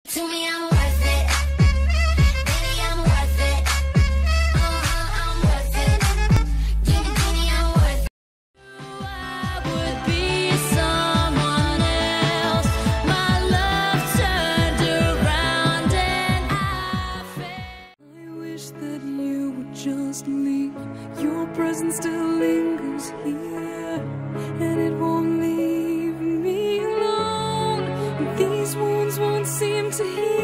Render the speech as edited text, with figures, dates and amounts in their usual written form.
To me, I'm worth it. Baby, I'm worth it. I'm worth it. Give me, I'm worth it. I would be someone else. My love turned around and I fell. I wish that you would just leave. Your presence still lingers here, and it won't leave me alone. These wounds won't seem to heal.